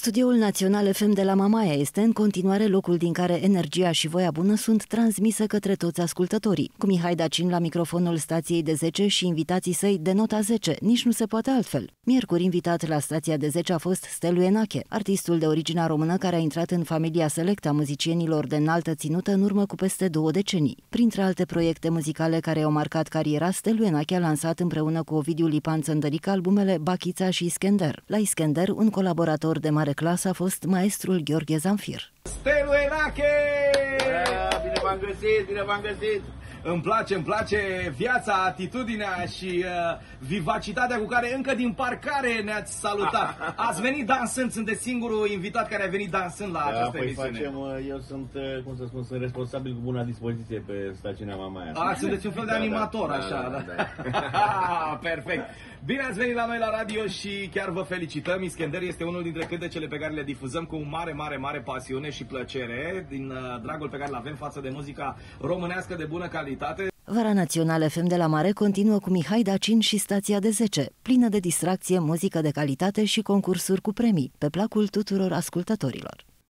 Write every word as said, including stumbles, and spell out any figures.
Studioul Național F M de la Mamaia este în continuare locul din care energia și voia bună sunt transmise către toți ascultătorii. Cu Mihai Dacin la microfonul stației de zece și invitații săi de nota zece, nici nu se poate altfel. Miercuri invitat la stația de zece a fost Stelu Enache, artistul de origine română care a intrat în familia selectă a muzicienilor de înaltă ținută în urmă cu peste două decenii. Printre alte proiecte muzicale care au marcat cariera, Stelu Enache a lansat împreună cu Ovidiu Lipan Țăndărică albumele Bachița și Iskender. La Iskender, un colaborator de mare clasă a fost maestrul Gheorghe Zanfir. Stelu Enache! Bine v-am găsit, bine v-am găsit! Îmi place, îmi place viața, atitudinea și uh, vivacitatea cu care încă din parcare ne-ați salutat. Ați venit dansând, sunteți singurul invitat care a venit dansând la da, această păi emisiune. Facem, eu sunt, cum să spun, sunt responsabil cu bună dispoziție pe stațiunea Mamaia. A, sunteți un fel de da, animator, da, așa. Da, da, da. Da. Perfect. Bine ați venit la noi la radio și chiar vă felicităm. Iskender este unul dintre cântecele pe care le difuzăm cu mare, mare, mare pasiune și plăcere din uh, dragul pe care îl avem față de muzica românească de bună calitate. Vara Națională F M de la Mare continuă cu Mihai Dacin și stația de zece, plină de distracție, muzică de calitate și concursuri cu premii, pe placul tuturor ascultătorilor.